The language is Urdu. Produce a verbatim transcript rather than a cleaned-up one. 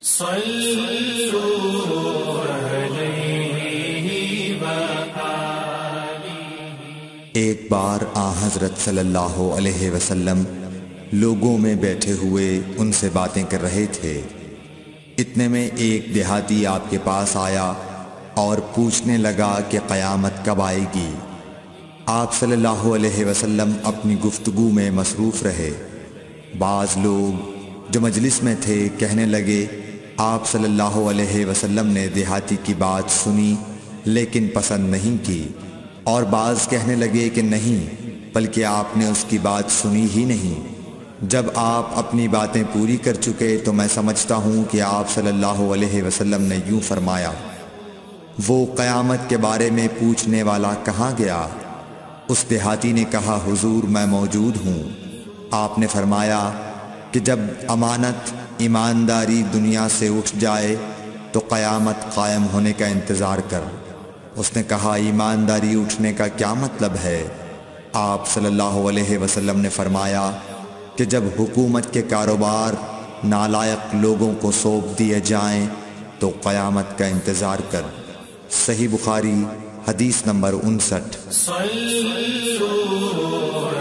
ایک بار آن حضرت صلی اللہ علیہ وسلم لوگوں میں بیٹھے ہوئے ان سے باتیں کر رہے تھے۔ اتنے میں ایک دیہاتی آپ کے پاس آیا اور پوچھنے لگا کہ قیامت کب آئے گی۔ آپ صلی اللہ علیہ وسلم اپنی گفتگو میں مصروف رہے۔ بعض لوگ جو مجلس میں تھے کہنے لگے، آپ صلی اللہ علیہ وسلم نے دیہاتی کی بات سنی لیکن پسند نہیں کی، اور بعض کہنے لگے کہ نہیں بلکہ آپ نے اس کی بات سنی ہی نہیں۔ جب آپ اپنی باتیں پوری کر چکے تو میں سمجھتا ہوں کہ آپ صلی اللہ علیہ وسلم نے یوں فرمایا، وہ قیامت کے بارے میں پوچھنے والا کہاں گیا؟ اس دیہاتی نے کہا، حضور میں موجود ہوں۔ آپ نے فرمایا کہ جب امانت ایمانداری دنیا سے اٹھ جائے تو قیامت قائم ہونے کا انتظار کر۔ اس نے کہا، ایمانداری اٹھنے کا کیا مطلب ہے؟ آپ صلی اللہ علیہ وسلم نے فرمایا کہ جب حکومت کے کاروبار نالائق لوگوں کو سونپ دیے جائیں تو قیامت کا انتظار کر۔ صحیح بخاری حدیث نمبر انسٹھ۔